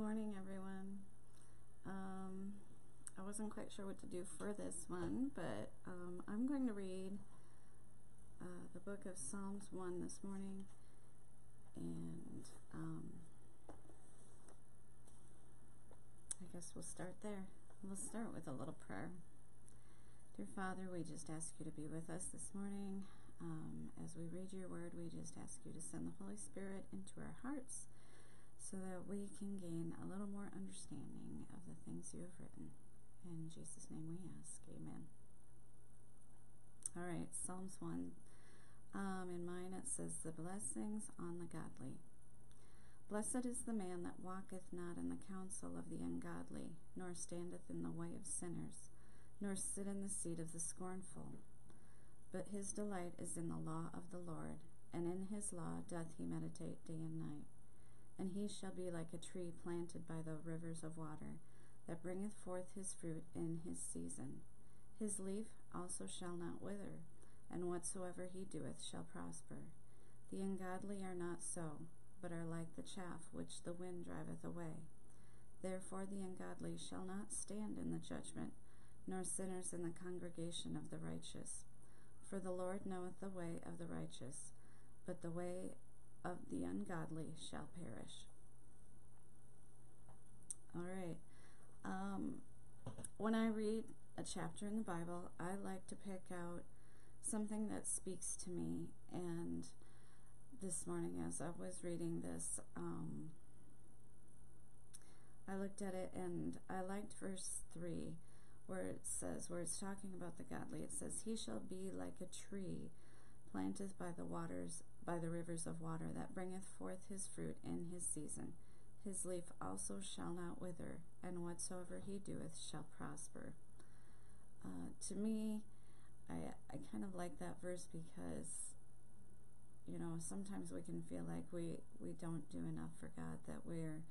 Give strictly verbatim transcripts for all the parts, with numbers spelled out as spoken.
morning, everyone. Um, I wasn't quite sure what to do for this one, but um, I'm going to read uh, the book of Psalms one this morning, and um, I guess we'll start there. We'll start with a little prayer. Dear Father, we just ask you to be with us this morning. Um, as we read your word, we just ask you to send the Holy Spirit into our hearts so that we can gain a little more understanding of the things you have written. In Jesus' name we ask. Amen. All right, Psalms one. Um, in mine it says, the blessings on the godly. Blessed is the man that walketh not in the counsel of the ungodly, nor standeth in the way of sinners, nor sit in the seat of the scornful. But his delight is in the law of the Lord, and in his law doth he meditate day and night. And he shall be like a tree planted by the rivers of water, that bringeth forth his fruit in his season. His leaf also shall not wither, and whatsoever he doeth shall prosper. The ungodly are not so, but are like the chaff which the wind driveth away. Therefore the ungodly shall not stand in the judgment, nor sinners in the congregation of the righteous. For the Lord knoweth the way of the righteous, but the way of the ungodly shall perish. All right. Um, when I read a chapter in the Bible, I like to pick out something that speaks to me. And this morning, as I was reading this, um, I looked at it and I liked verse three, where it says, where it's talking about the godly. It says, he shall be like a tree planted by the waters, by the rivers of water, that bringeth forth his fruit in his season. His leaf also shall not wither, and whatsoever he doeth shall prosper. Uh, to me, I, I kind of like that verse because, you know, sometimes we can feel like we, we don't do enough for God, that we're,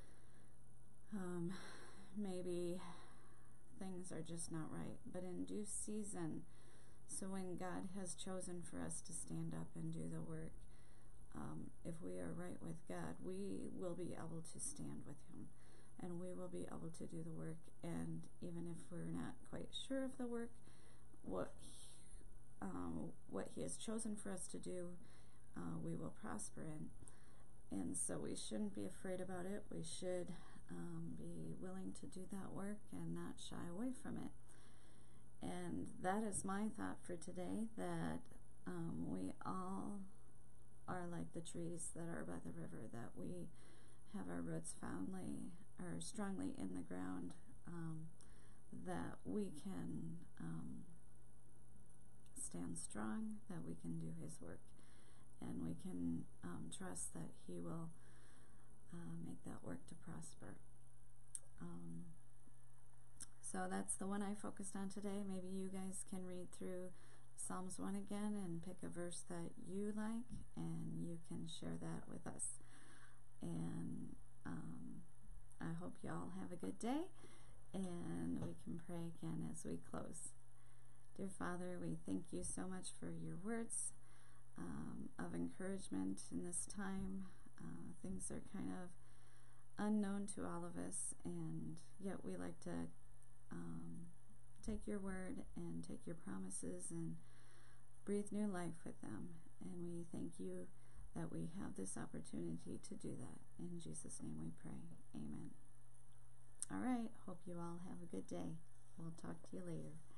um, maybe things are just not right. But in due season, so when God has chosen for us to stand up and do the work, um, if we are right with God, we will be able to stand with him, and we will be able to do the work. And even if we're not quite sure of the work, what he, um, what he has chosen for us to do, uh, we will prosper in. And so we shouldn't be afraid about it. We should um, be willing to do that work and not shy away from it. And that is my thought for today, that um, we all are like the trees that are by the river, that we have our roots foundly or strongly in the ground, um, that we can um, stand strong, that we can do his work, and we can um, trust that he will uh, make that work to prosper. Um, So that's the one I focused on today. Maybe you guys can read through Psalms one again and pick a verse that you like, and you can share that with us. And um, I hope you all have a good day, and we can pray again as we close. Dear Father, we thank you so much for your words um, of encouragement in this time. Uh, things are kind of unknown to all of us, and yet we like to Um, take your word and take your promises and breathe new life with them. And we thank you that we have this opportunity to do that. In Jesus' name we pray. Amen. All right. Hope you all have a good day. We'll talk to you later.